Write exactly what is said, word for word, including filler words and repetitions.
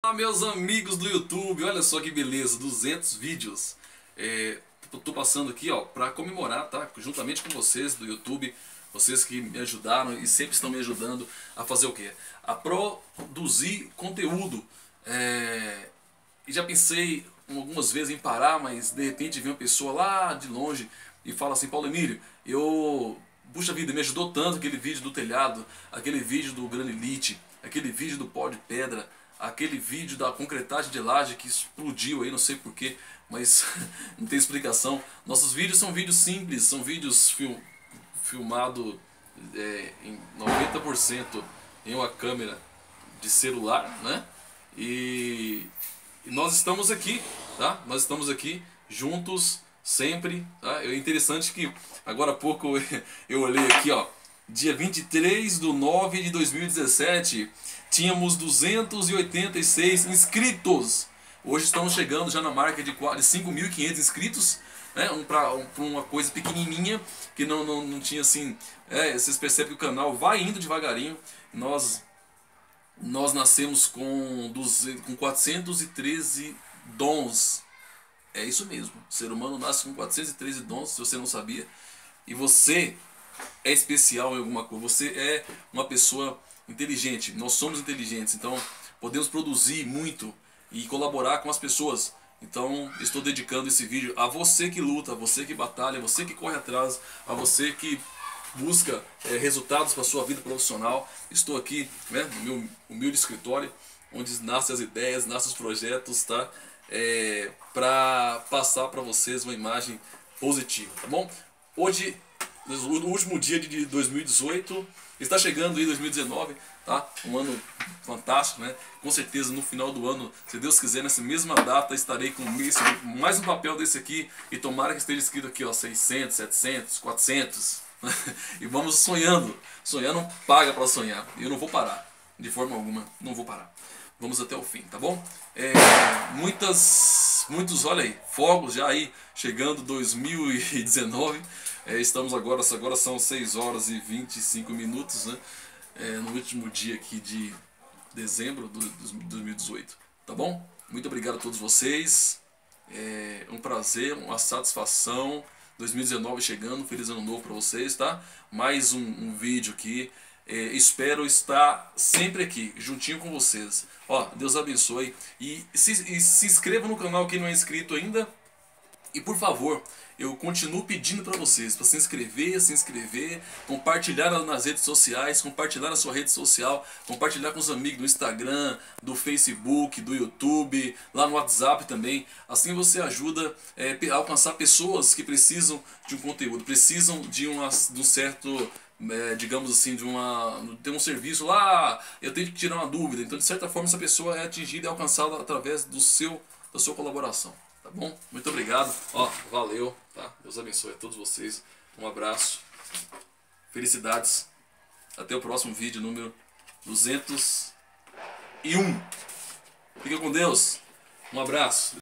Olá, meus amigos do YouTube, olha só que beleza, duzentos vídeos. É, tô passando aqui, ó, para comemorar, tá? Juntamente com vocês do YouTube, vocês que me ajudaram e sempre estão me ajudando a fazer o quê? A produzir conteúdo. É, e já pensei algumas vezes em parar, mas de repente vem uma pessoa lá de longe e fala assim: Paulo Emílio, eu... puxa vida, me ajudou tanto aquele vídeo do telhado, aquele vídeo do granilite, aquele vídeo do pau de pedra, aquele vídeo da concretagem de laje que explodiu aí, não sei porquê, mas não tem explicação. Nossos vídeos são vídeos simples, são vídeos fil filmados é, em noventa por cento em uma câmera de celular, né? E, e nós estamos aqui, tá? Nós estamos aqui juntos sempre, tá? É interessante que agora há pouco eu olhei aqui, ó, dia vinte e três de nove de dois mil e dezessete, tínhamos duzentos e oitenta e seis inscritos. Hoje estamos chegando já na marca de cinco mil e quinhentos inscritos, né? Um para um, uma coisa pequenininha que não, não, não tinha assim, é, vocês percebem que o canal vai indo devagarinho. Nós nós nascemos com, com quatrocentos e treze dons. É isso mesmo, o ser humano nasce com quatrocentos e treze dons, se você não sabia. E você é especial em alguma coisa, você é uma pessoa inteligente, nós somos inteligentes, então podemos produzir muito e colaborar com as pessoas. Então estou dedicando esse vídeo a você que luta, a você que batalha, a você que corre atrás, a você que busca é, resultados para a sua vida profissional. Estou aqui, né, no meu humilde escritório, onde nascem as ideias, nascem os projetos, tá? É, para passar para vocês uma imagem positiva, tá bom? Hoje, o último dia de dois mil e dezoito, está chegando aí dois mil e dezenove, tá? Um ano fantástico, né? Com certeza no final do ano, se Deus quiser, nessa mesma data estarei com esse, mais um papel desse aqui, e tomara que esteja escrito aqui, ó, seiscentos, setecentos, quatrocentos. E vamos sonhando. Sonhar não paga para sonhar. E eu não vou parar, de forma alguma, não vou parar. Vamos até o fim, tá bom? É, muitas, muitos, olha aí, fogos já aí, chegando dois mil e dezenove. É, estamos agora, agora são seis horas e vinte e cinco minutos, né? É, no último dia aqui de dezembro de dois mil e dezoito, tá bom? Muito obrigado a todos vocês. É um prazer, uma satisfação. dois mil e dezenove chegando, feliz ano novo para vocês, tá? Mais um, um vídeo aqui. É, espero estar sempre aqui, juntinho com vocês. Ó, Deus abençoe. E se, e se inscreva no canal quem não é inscrito ainda. E por favor, eu continuo pedindo para vocês, para se inscrever, se inscrever, compartilhar nas redes sociais, compartilhar na sua rede social, compartilhar com os amigos do Instagram, do Facebook, do YouTube, lá no WhatsApp também. Assim você ajuda é, a alcançar pessoas que precisam de um conteúdo, precisam de, uma, de um certo... É, digamos assim, de uma, tem um serviço lá, eu tenho que tirar uma dúvida. Então, de certa forma, essa pessoa é atingida e alcançada através do seu, da sua colaboração. Tá bom? Muito obrigado. Ó, valeu, tá? Deus abençoe a todos vocês. Um abraço. Felicidades. Até o próximo vídeo número duzentos e um. Fica com Deus. Um abraço.